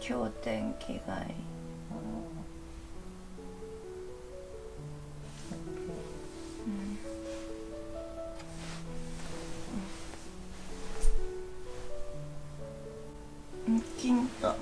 今日天気がいい。金と。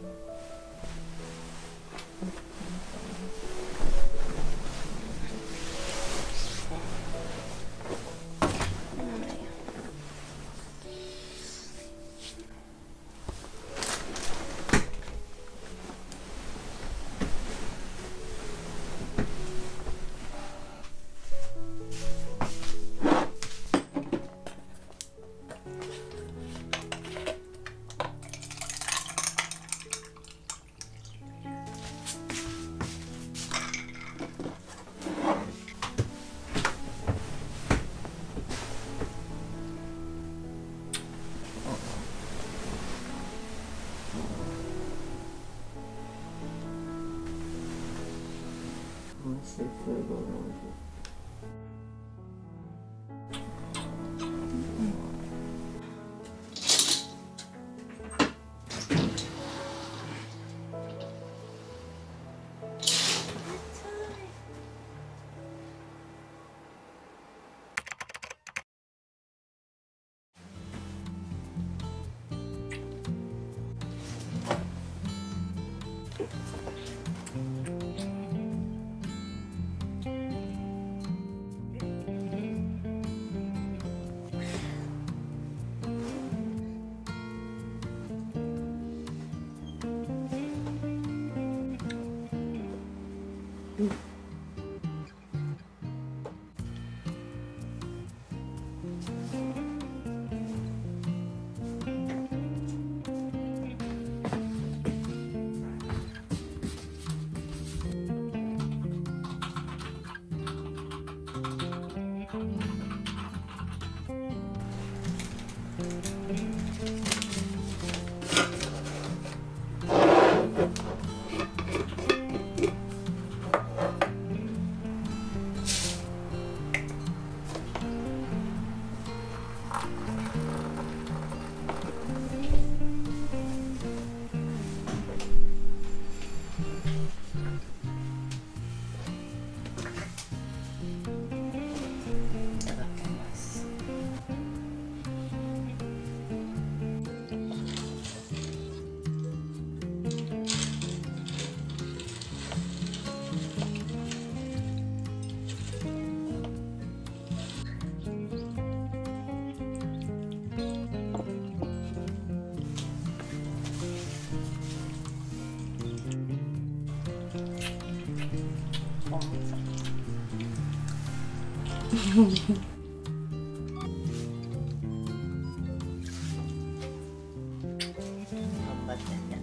頑張ってね。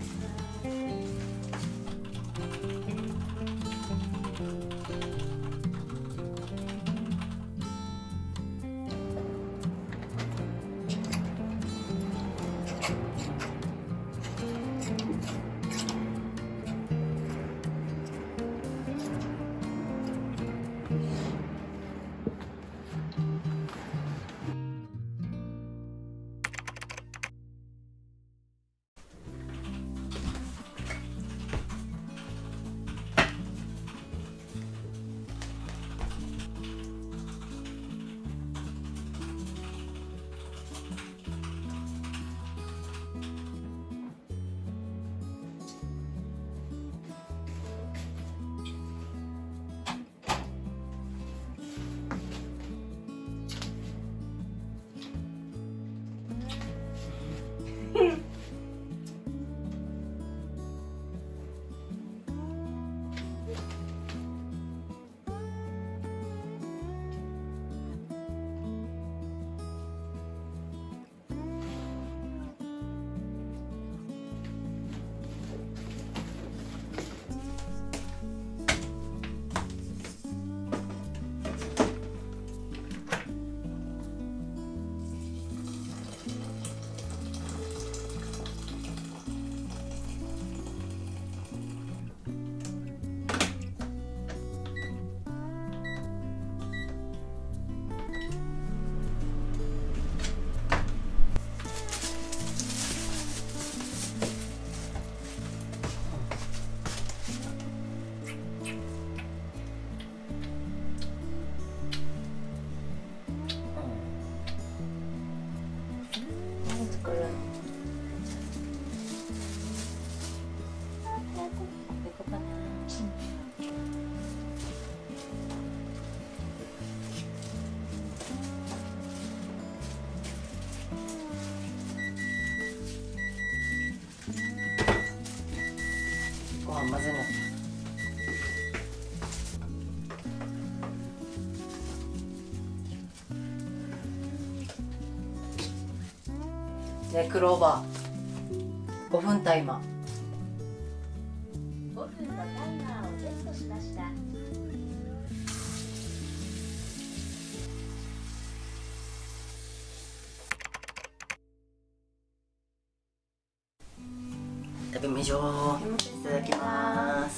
ね、クローバー5分タイマ 5分のタイマーをセットしました。 ー。食べましょう。いただきます。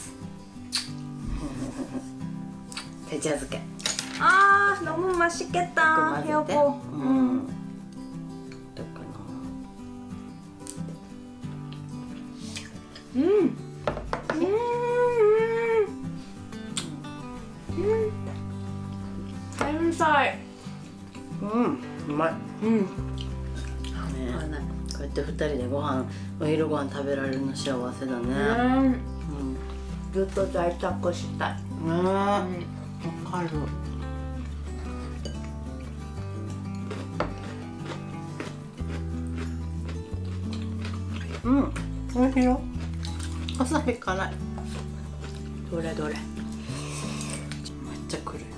手茶漬け。 너무 맛있겠다. 여보. 여보. 살. うまい。ね、こうやって2人でご飯、お昼ご飯食べられるの幸せだね。 ずっと在宅したい。 ね、わかる。おいしいよ。あさり辛い。 どれどれ。 めっちゃくるよ。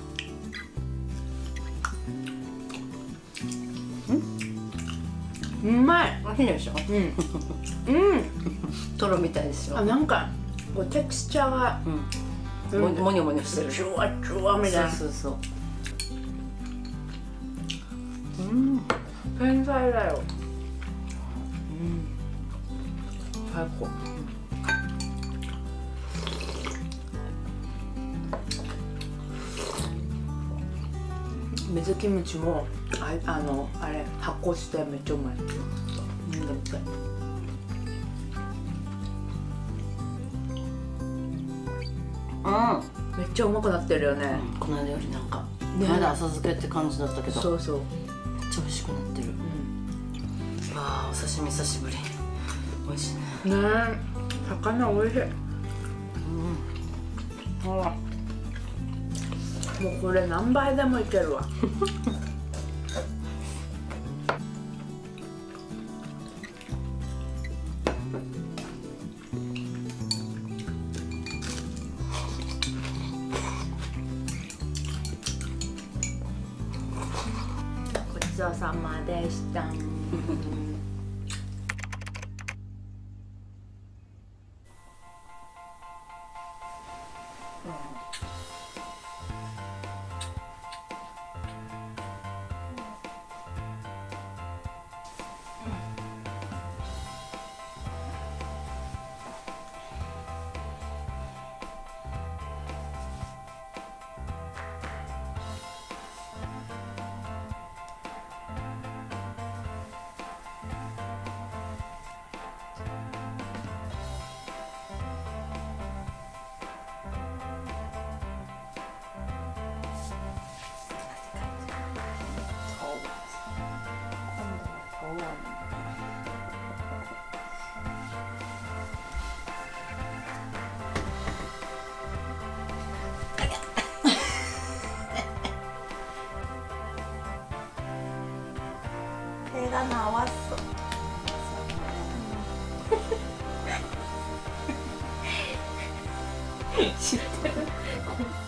うまい。 美味しいでしょ。トロみたいでしょ。 あ、なんかこうテクスチャーがもにょもにょしてる。 ジュワジュワみたいな。 そうそうそう。 天才だよ。最高。水キムチもあれ発酵してめっちゃうまい。飲んでみたい。めっちゃうまくなってるよね。 この間よりなんかね、 まだ浅漬けって感じだったけど、 そうそう。 めっちゃ美味しくなってる。わあ、お刺身久しぶり。美味しいね。 ねえ、魚美味しい。ほら、もうこれ何杯でもいけるわ。ごちそうさまでした。배가 나왔어. 진짜.